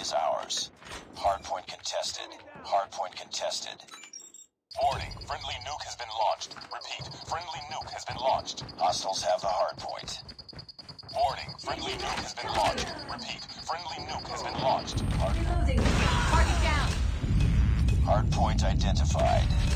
is ours. Hardpoint contested. Hardpoint contested. Warning, friendly nuke has been launched. Repeat, friendly nuke has been launched. Hostiles have the hardpoint. Warning, friendly nuke has been launched. Repeat, friendly nuke has been launched. Reloading. Target down. Hardpoint identified.